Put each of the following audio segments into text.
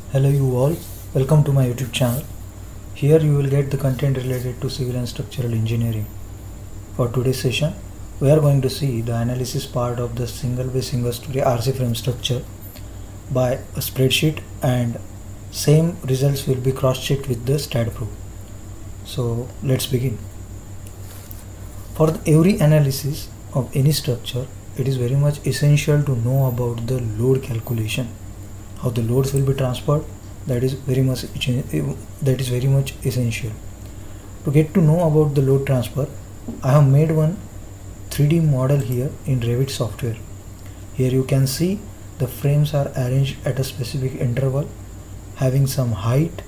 Hello you all, welcome to my YouTube channel. Here you will get the content related to civil and structural engineering. For today's session, we are going to see the analysis part of the single bay single story RC frame structure by a spreadsheet, and same results will be cross-checked with the StatPro. So let's begin. For every analysis of any structure, it is very much essential to know about the load calculation. How the loads will be transferred, that is very much essential. To get to know about the load transfer, I have made one 3D model here in Revit software. Here you can see the frames are arranged at a specific interval, having some height,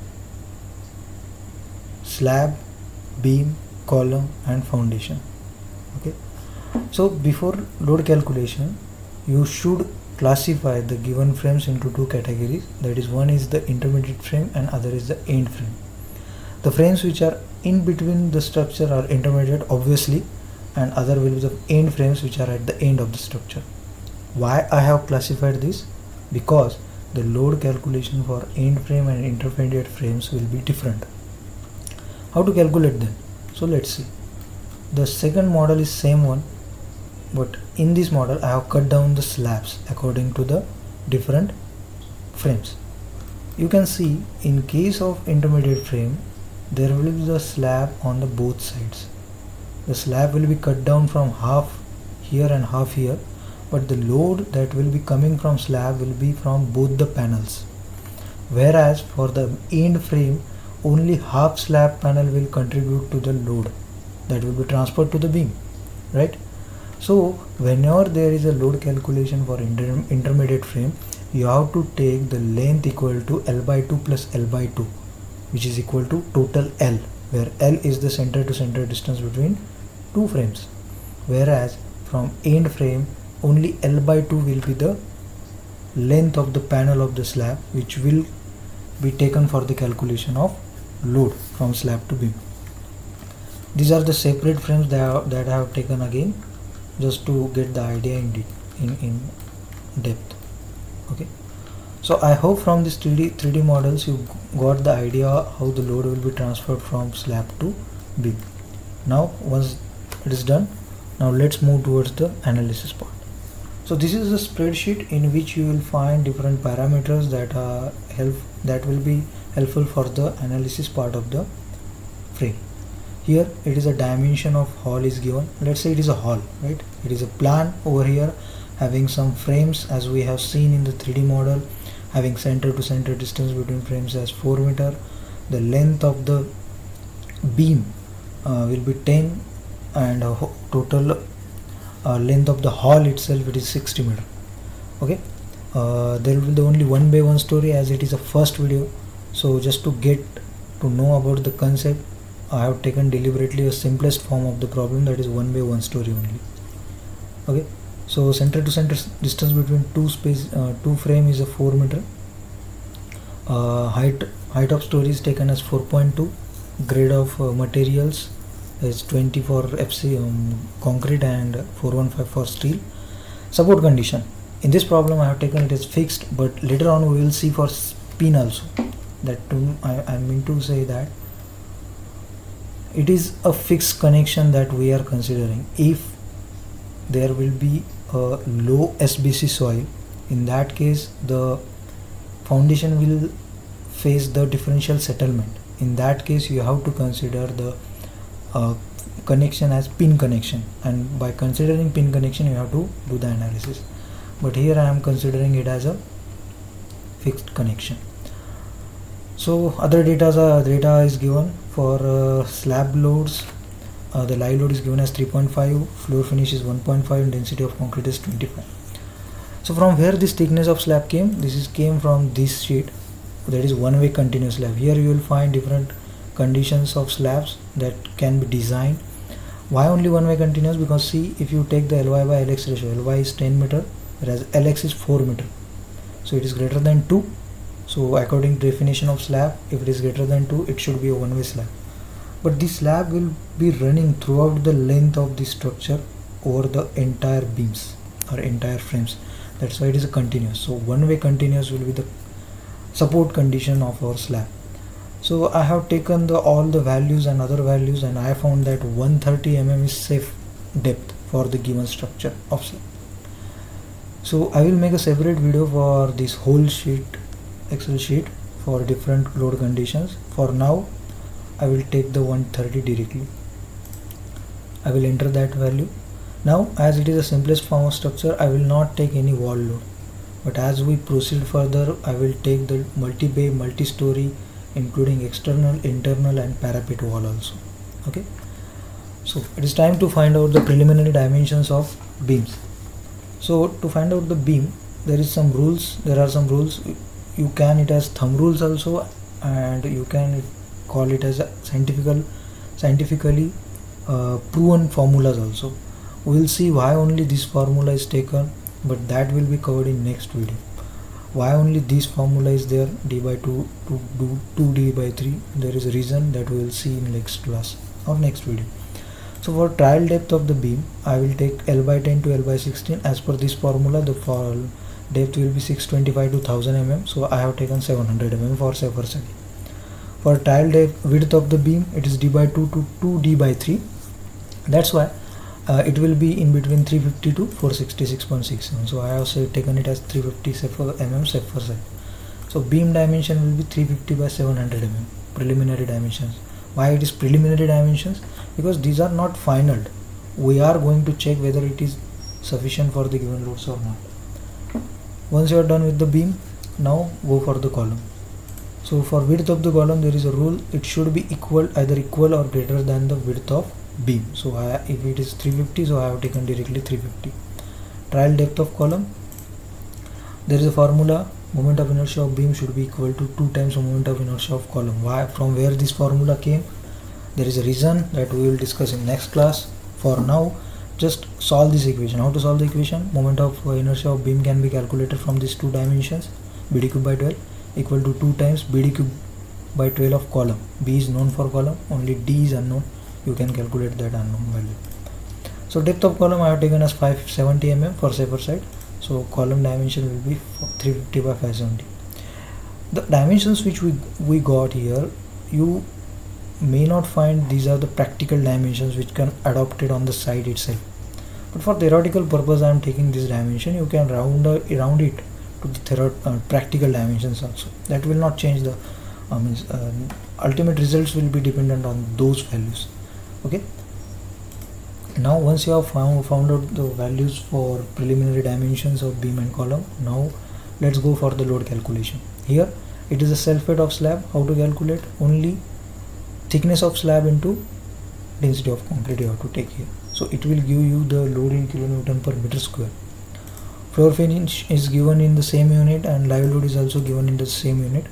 slab, beam, column and foundation. Okay, so before load calculation, you should classify the given frames into two categories, that is, one is the intermediate frame and other is the end frame. The frames which are in between the structure are intermediate obviously, and other will be the end frames which are at the end of the structure. Why I have classified this? Because the load calculation for end frame and intermediate frames will be different. How to calculate them? So let's see. The second model is same one, but in this model I have cut down the slabs according to the different frames. You can see in case of intermediate frame, there will be the slab on the both sides. The slab will be cut down from half here and half here, but the load that will be coming from slab will be from both the panels. Whereas for the end frame, only half slab panel will contribute to the load that will be transferred to the beam, right? So whenever there is a load calculation for intermediate frame, you have to take the length equal to L by 2 plus L by 2, which is equal to total L, where L is the center to center distance between two frames. Whereas from end frame, only L by 2 will be the length of the panel of the slab, which will be taken for the calculation of load from slab to beam. These are the separate frames that I have taken again, just to get the idea in depth. Okay, so I hope from this 3D models you got the idea how the load will be transferred from slab to beam. Now once it is done, now let's move towards the analysis part. So this is a spreadsheet in which you will find different parameters that will be helpful for the analysis part of the frame. Here it is a dimension of hall is given. Let's say it is a hall, right? It is a plan over here having some frames as we have seen in the 3D model, having center to center distance between frames as 4 meter. The length of the beam will be 10, and total length of the hall itself, it is 60 meter. Okay, there will be the only one by one story as it is a first video. So just to get to know about the concept, I have taken deliberately a simplest form of the problem, that is one by one story only. Okay, so center to center distance between two frame is a 4 meter. Height of story is taken as 4.2. Grade of materials is 20 for FC concrete and 415 for steel. Support condition, in this problem I have taken it as fixed, but later on we will see for pin also. That I mean to say that it is a fixed connection that we are considering. If there will be a low SBC soil, in that case the foundation will face the differential settlement. In that case you have to consider the connection as pin connection, and by considering pin connection you have to do the analysis. But here I am considering it as a fixed connection. So other data is given for slab loads. The live load is given as 3.5, floor finish is 1.5, and density of concrete is 25. So from where this thickness of slab came? Came from this sheet, that is one way continuous slab. Here you will find different conditions of slabs that can be designed. Why only one way continuous? Because see, if you take the Ly by Lx ratio, Ly is 10 meter whereas Lx is 4 meter, so it is greater than 2. So according to definition of slab, if it is greater than 2, it should be a one way slab. But this slab will be running throughout the length of the structure over the entire beams or entire frames. That's why it is a continuous. So one way continuous will be the support condition of our slab. So I have taken all the values and other values, and I found that 130 mm is safe depth for the given structure of slab. So I will make a separate video for this whole sheet, Excel sheet, for different load conditions. For now I will take the 130 directly. I will enter that value. Now, as it is the simplest form of structure, I will not take any wall load, but as we proceed further, I will take the multi-bay, multi-story, including external, internal and parapet wall also. Okay, so it is time to find out the preliminary dimensions of beams. So to find out the beam, there are some rules. You can it as thumb rules also, and you can call it as a scientifically proven formulas also. We will see why only this formula is taken, but that will be covered in next video. Why only this formula is there, d by 2 to do 2d by 3, there is a reason that we will see in next class or next video. So for trial depth of the beam, I will take L by 10 to L by 16. As per this formula, the depth will be 625 to 1000 mm, so I have taken 700 mm for safer side. For trial width of the beam, it is d by 2 to 2d by 3. That's why it will be in between 350 to 466.67. So I have taken it as 350 mm safer side. So beam dimension will be 350 by 700 mm preliminary dimensions. Why it is preliminary dimensions? Because these are not final. We are going to check whether it is sufficient for the given loads or not. Once you are done with the beam, now go for the column. So for width of the column, there is a rule. It should be either equal or greater than the width of beam. So if it is 350, so I have taken directly 350. Trial depth of column, there is a formula. Moment of inertia of beam should be equal to 2 times moment of inertia of column. Why? From where this formula came, there is a reason that we will discuss in next class. For now, just solve this equation. How to solve the equation? Moment of inertia of beam can be calculated from these two dimensions, bd cube by 12 equal to 2 times bd cube by 12 of column. B is known for column, only d is unknown. You can calculate that unknown value. So depth of column I have taken as 570 mm for safer side. So column dimension will be 350 by 570. The dimensions which we got here, you may not find these are the practical dimensions which can adopt it on the side itself. But for theoretical purpose, I am taking this dimension. You can round it to the practical dimensions also. That will not change the ultimate results will be dependent on those values. Okay. Now once you have found out the values for preliminary dimensions of beam and column, now let's go for the load calculation. Here it is a self weight of slab. How to calculate? Only thickness of slab into density of concrete you have to take here. So it will give you the load in kilonewton per meter square. Floor finish is given in the same unit and live load is also given in the same unit.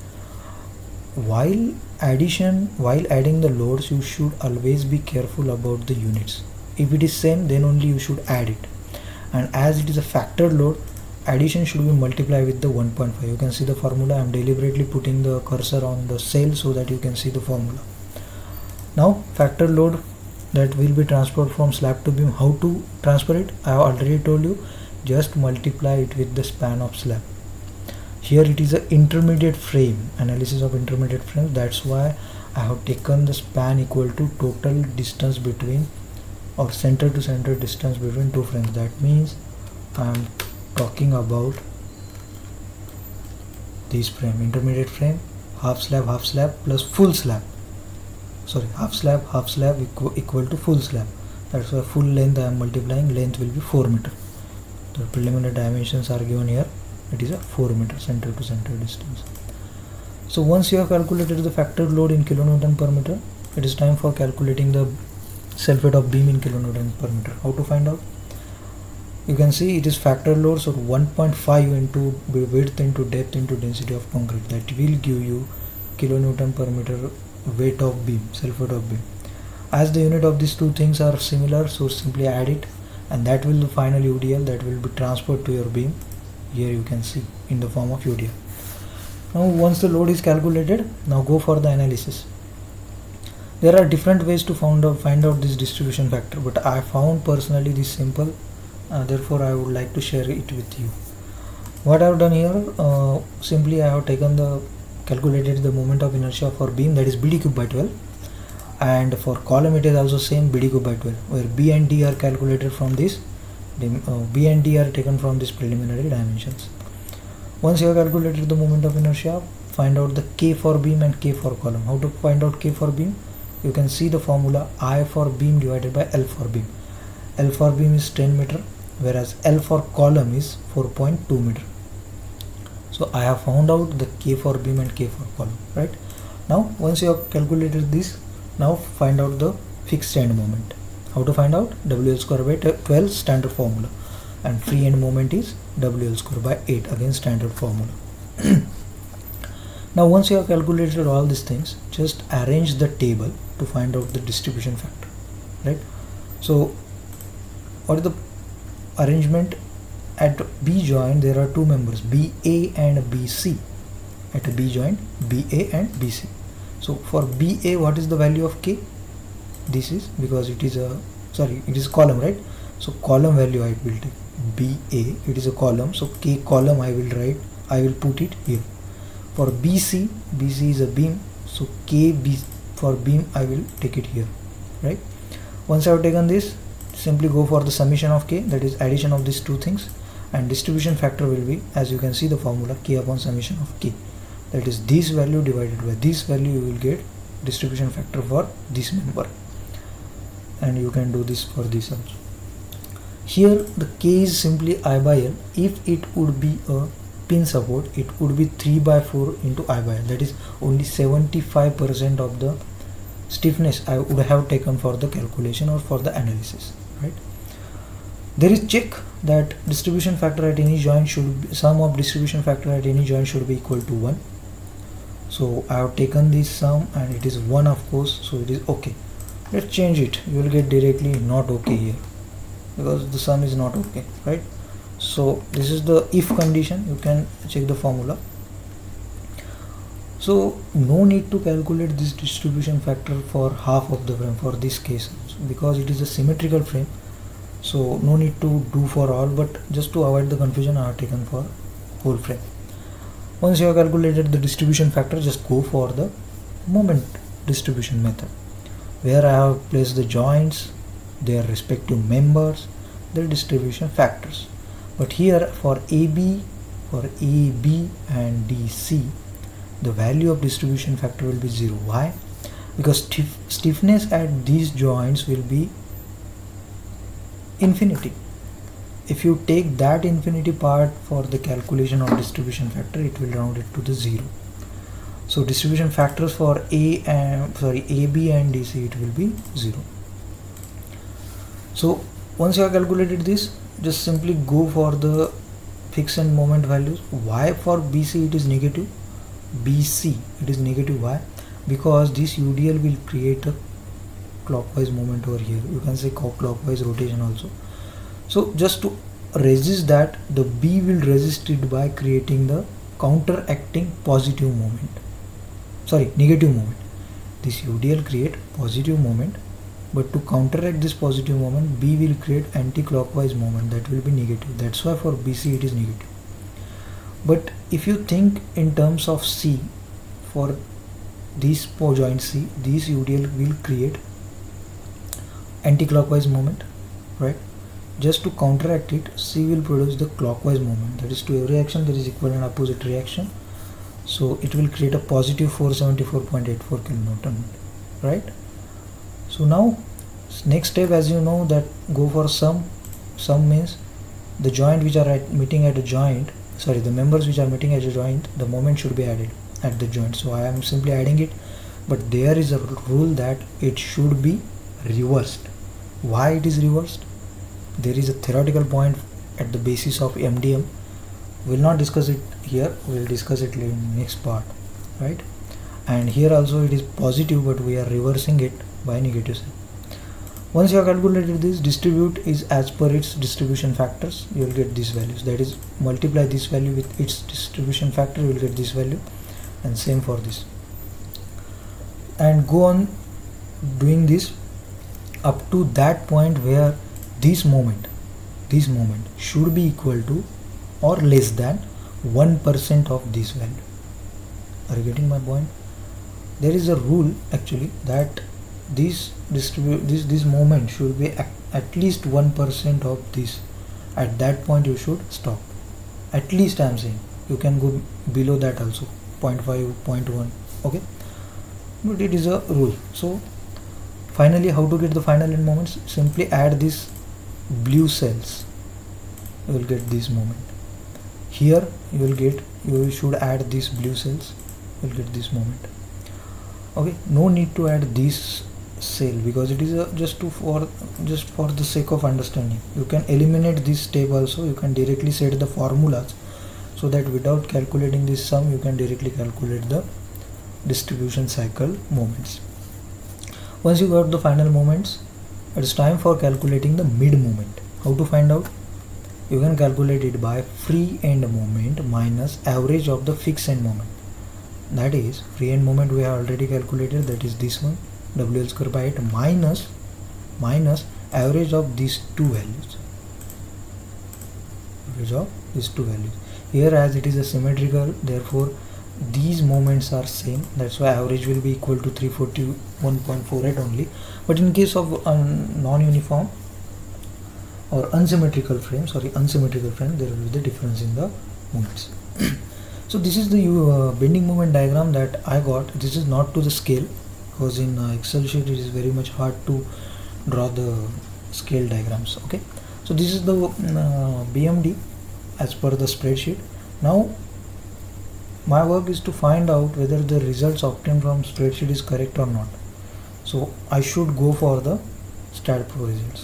While adding the loads, you should always be careful about the units. If it is same, then only you should add it. And as it is a factored load, addition should be multiplied with the 1.5. You can see the formula. I am deliberately putting the cursor on the cell so that you can see the formula. Now factored load that will be transferred from slab to beam. How to transfer it? I have already told you. Just multiply it with the span of slab. Here it is an intermediate frame, analysis of intermediate frames. That's why I have taken the span equal to total distance between, or center to center distance between two frames. That means I am talking about this frame, intermediate frame, half slab plus full slab. Sorry, half slab equal to full slab. That's why full length I am multiplying. Length will be 4 meter. The preliminary dimensions are given here. It is a 4 meter center to center distance. So once you have calculated the factored load in kilonewton per meter, it is time for calculating the self weight of beam in kilonewton per meter. How to find out? You can see it is factored load, so 1.5 into width into depth into density of concrete. That will give you kilonewton per meter weight of beam, self weight of beam. As the unit of these two things are similar, so simply add it, and that will be the final UDL that will be transferred to your beam. Here you can see in the form of UDL. Now once the load is calculated, now go for the analysis. There are different ways to find out this distribution factor, but I found personally this simple, therefore I would like to share it with you. What I have done here, simply I have taken the calculated the moment of inertia for beam, that is BD cube by 12, and for column it is also same, BD cube by 12, where B and D are calculated from this, B and D are taken from this preliminary dimensions. Once you have calculated the moment of inertia, find out the K for beam and K for column. How to find out K for beam? You can see the formula I for beam divided by L for beam. L for beam is 10 meter, whereas L for column is 4.2 meter. So I have found out the K for beam and K for column, right? Now once you have calculated this, now find out the fixed end moment. How to find out? WL square by 12 standard formula, and free end moment is WL square by 8, again standard formula. Now once you have calculated all these things, just arrange the table to find out the distribution factor, right? So what is the arrangement? At B joint there are two members, BA and BC. At a B joint, BA and BC. So for BA, what is the value of K? This is, because it is a, sorry, it is column, right? So column value I will take BA, it is a column, so K column I will write, I will put it here. For BC, BC is a beam, so KB for beam I will take it here, right? Once I have taken this, simply go for the summation of K, that is addition of these two things, and distribution factor will be, as you can see the formula, K upon summation of K, that is this value divided by this value, you will get distribution factor for this member, and you can do this for this also. Here the K is simply I by L. If it would be a pin support, it would be 3 by 4 into I by L, that is only 75% of the stiffness I would have taken for the calculation or for the analysis, right? There is check that distribution factor at any joint should be, sum of distribution factor at any joint should be equal to 1. So I have taken this sum and it is 1, of course, so it is okay. Let's change it. You will get directly not okay here, because the sum is not okay, right? So this is the if condition. You can check the formula. So no need to calculate this distribution factor for half of the frame for this case, because it is a symmetrical frame. So no need to do for all, but just to avoid the confusion I have taken for whole frame. Once you have calculated the distribution factor, just go for the moment distribution method, where I have placed the joints, their respective members, their distribution factors. But here for AB and DC, the value of distribution factor will be 0. Why? Because stiffness at these joints will be infinity. If you take that infinity part for the calculation of distribution factor, it will round it to the 0. So distribution factors for AB and DC, it will be 0. So once you have calculated this, just simply go for the fixed end moment values. Why for BC it is negative? BC it is negative. Why? Because this UDL will create a clockwise moment over here. You can say clockwise rotation also. So just to resist that, the B will resist it by creating the counteracting positive moment. Sorry, negative moment. This UDL create positive moment, but to counteract this positive moment, B will create anti-clockwise moment, that will be negative. That's why for BC it is negative. But if you think in terms of C, for this joint C, this UDL will create anti-clockwise moment, right? Just to counteract it, C will produce the clockwise moment. That is, to every action there is equal and opposite reaction. So it will create a positive 474.84 kilonewton, right? So now next step, as you know, that go for sum. Sum means the joint which are meeting at a joint, sorry, the members which are meeting at a joint, the moment should be added at the joint. So I am simply adding it, but there is a rule that it should be reversed. Why it is reversed? There is a theoretical point at the basis of MDM. We will not discuss it here, we will discuss it in next part, right? And here also it is positive, but we are reversing it by negative sign. Once you have calculated this, distribute is as per its distribution factors, you will get these values. That is, multiply this value with its distribution factor, you will get this value, and same for this. And go on doing this up to that point where this moment should be equal to or less than 1% of this value. Are you getting my point? There is a rule actually that this moment should be at least 1% of this. At that point you should stop. At least I am saying. You can go below that also, 0.5, 0.1, okay, but it is a rule. So finally, how to get the final end moments? Simply add these blue cells. You will get this moment. Here you should add these blue cells. You will get this moment. Okay, no need to add this cell because it is just for the sake of understanding. You can eliminate this step also. You can directly set the formulas so that without calculating this sum you can directly calculate the distribution cycle moments. Once you got the final moments, it's time for calculating the mid moment. How to find out? You can calculate it by free end moment minus average of the fixed end moment. That is, free end moment we have already calculated, that is this one, WL square by 8 minus average of these two values. Average of these two values. Here as it is a symmetrical, therefore these moments are same, that's why average will be equal to 341.48 only. But in case of non-uniform or unsymmetrical frame, there will be the difference in the moments. So this is the bending moment diagram that I got. This is not to the scale because in Excel sheet it is very much hard to draw the scale diagrams. Okay, so this is the BMD as per the spreadsheet. Now my work is to find out whether the results obtained from spreadsheet is correct or not. So I should go for the StatPro results,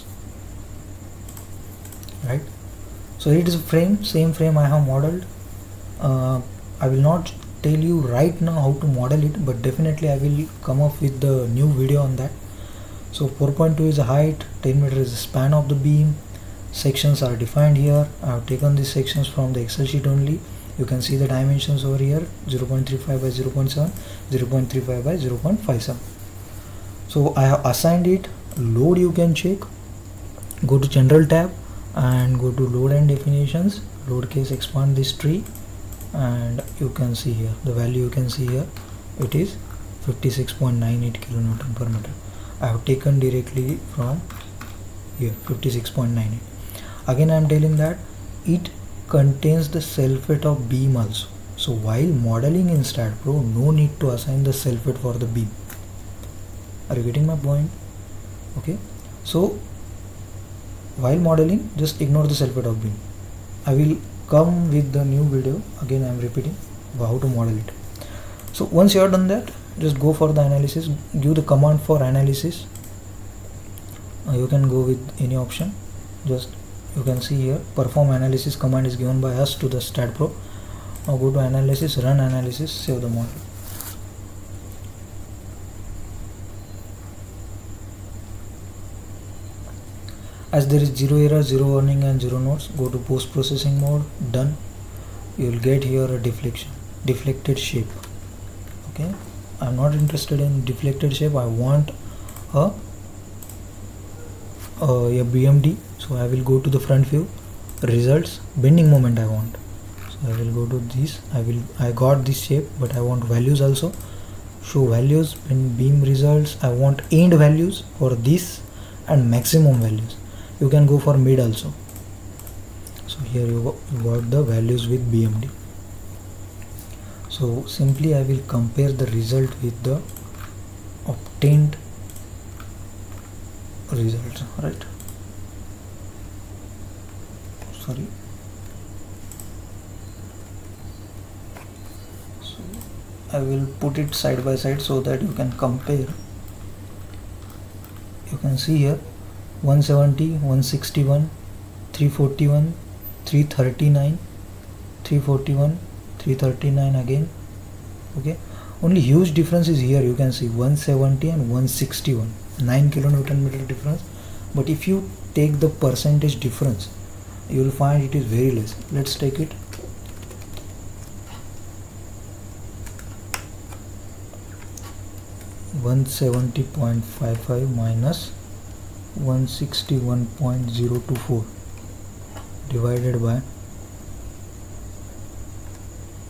right? So it is a frame, same frame I have modeled. I will not tell you right now how to model it, but definitely I will come up with the new video on that. So 4.2 is the height, 10 meter is the span of the beam. Sections are defined here. I have taken these sections from the Excel sheet only. You can see the dimensions over here, 0.35 by 0.7, 0.35 by 0.57. So I have assigned it. Load you can check. Go to general tab and go to load and definitions. Load case, expand this tree and you can see here the value. You can see here it is 56.98 kilonewton per meter. I have taken directly from here 56.98. Again I am telling that it contains the self-weight of beam also. So while modeling in StatPro, no need to assign the self-weight for the beam. Are you getting my point? Okay, so while modeling just ignore the self-weight of beam. I will come with the new video. Again I am repeating how to model it. So once you are done that, just go for the analysis. Give the command for analysis. You can go with any option. Just you can see here perform analysis command is given by us to the StatPro. Now go to analysis, run analysis, save the model. As there is zero error, zero warning and zero nodes, go to post processing mode, done. You will get here a deflected shape. Okay, I am not interested in deflected shape. I want a BMD. So I will go to the front view, results, bending moment I want. So I will go to this. I got this shape, but I want values also. Show values in beam results. I want end values for this and maximum values. You can go for mid also. So here you got the values with BMD. So simply I will compare the result with the obtained results, right? Sorry. So I will put it side by side so that you can compare. You can see here 170, 161, 341, 339, 341, 339 again. Okay, only huge difference is here. You can see 170 and 161, 9 kilonewton meter difference. But if you take the percentage difference, you will find it is very less. Let's take it. (170.55) minus 161.024 divided by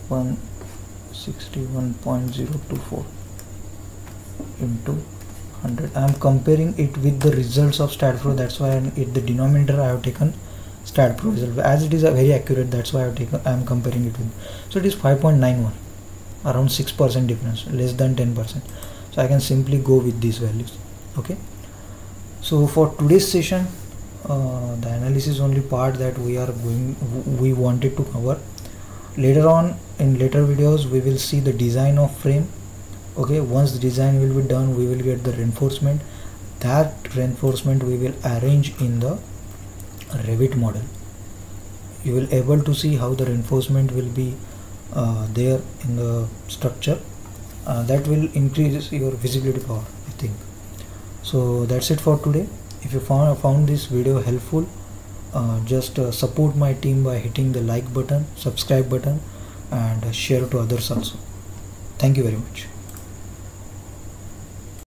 161.024 into 100. I am comparing it with the results of StatPro, that's why in the denominator I have taken StatPro result, as it is a very accurate, that's why I am comparing it with. So it is 5.91, around 6% difference, less than 10%. So I can simply go with these values. Okay, so for today's session, the analysis only part that we wanted to cover. Later on, in later videos, we will see the design of frame. Okay, once the design will be done, we will get the reinforcement. That reinforcement we will arrange in the Revit model. You will able to see how the reinforcement will be there in the structure. That will increase your visibility power, I think. So that's it for today. If you found this video helpful, just support my team by hitting the like button, subscribe button, and share to others also. Thank you very much.